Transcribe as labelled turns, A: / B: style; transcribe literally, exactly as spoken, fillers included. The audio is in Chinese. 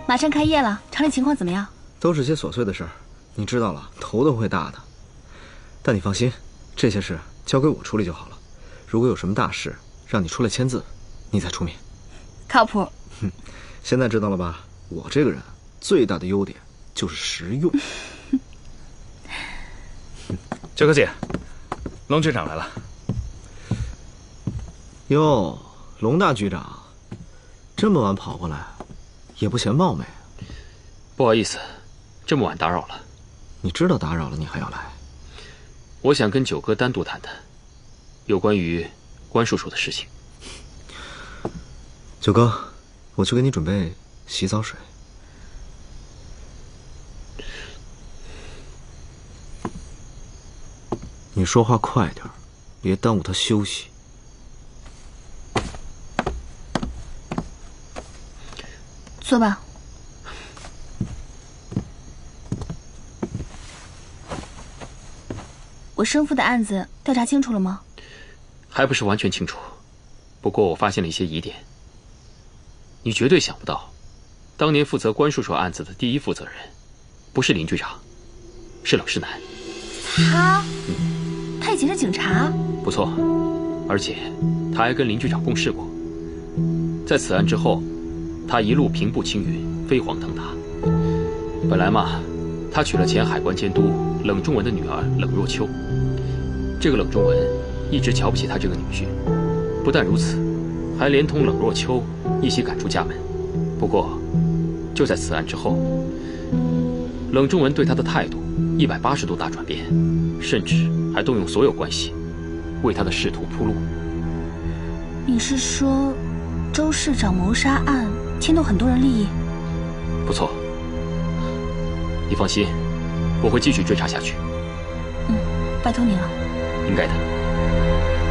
A: 马上开业了，厂里情况怎么样？
B: 都是些琐碎的事儿，你知道了，头都会大的。但你放心，这些事交给我处理就好了。如果有什么大事，让你出来签字，你再出面。
A: 靠谱。
B: 哼，现在知道了吧？我这个人最大的优点就是实用。
C: 九哥姐，龙局长来了。
B: 哟，龙大局长，这么晚跑过来，也不嫌冒昧。
D: 不好意思，这么晚打扰了。
B: 你知道打扰了，你还要来？
D: 我想跟九哥单独谈谈，有关于关叔叔的事情。
B: 九哥，我去给你准备洗澡水。你说话快点，别耽误他休息。
A: 坐吧。我生父的案子调查清楚了吗？
D: 还不是完全清楚，不过我发现了一些疑点。你绝对想不到，当年负责关叔叔案子的第一负责人，不是林局长，是冷世南。
A: 他，他以前是警察。
D: 不错，而且他还跟林局长共事过。在此案之后，他一路平步青云，飞黄腾达。本来嘛，他娶了前海关监督冷仲文的女儿冷若秋。这个冷仲文一直瞧不起他这个女婿，不但如此，还连同冷若秋一起赶出家门。不过，就在此案之后，冷仲文对他的态度一百八十度大转变，甚至还动用所有关系，为他的仕途铺路。
A: 你是说，周市长谋杀案牵动很多人利益？
D: 不错，你放心，我会继续追查下去。
A: 嗯，拜托你了。
D: 应该的。